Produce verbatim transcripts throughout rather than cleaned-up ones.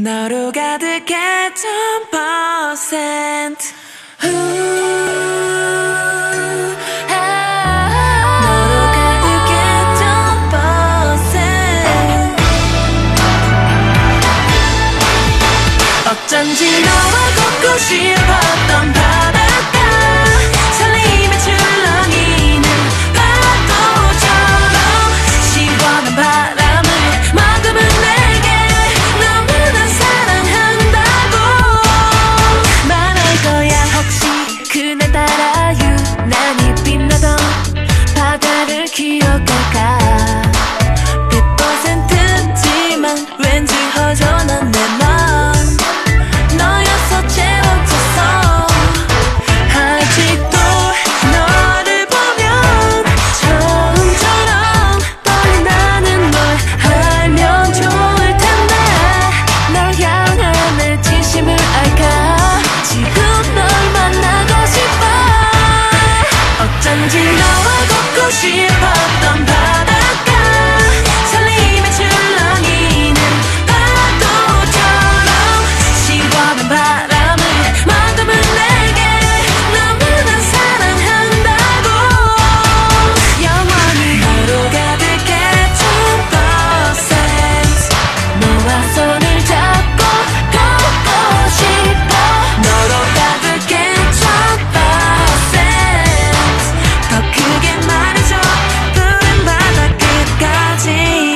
너로 가득해 천 퍼센트 너로 가득해 천 퍼센트 어쩐지 너와 걷고 싶었던 바닷가 설레임에 출렁이는 파도처럼 시원한 바람을 머금은 내게 너무나 사랑한다고 말할 거야. 혹시 그날따라 유난히 빛나던 바다를 기억할까. 백 퍼센트지만 왠지 허전한 내 맘 너였어 채워졌어. 아직도 너를 보면 처음처럼 떨린다는 걸 알면 좋을 텐데 널 향한 내 진심을 알까. 지금 널 만나고 싶어. 어쩐지 너와 걷고 싶었던 바닷가 설레임에 출렁이는 파도처럼 시원한 바람을 머금은 내게 너무나 사랑한다고 영원히 너로 가득해 천 퍼센트 너와 손을 잡고 걷고 싶어. 너로 가득해 천 퍼센트 더 크게 말해줘 푸른 바다 끝까지.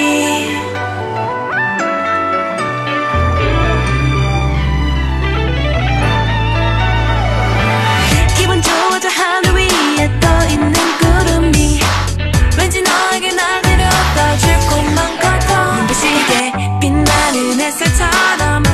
기분 좋아져 하늘 위에 떠있는 구름이 왠지 너에게 날 데려다 줄 것만 같아. 눈부시게 빛나는 햇살처럼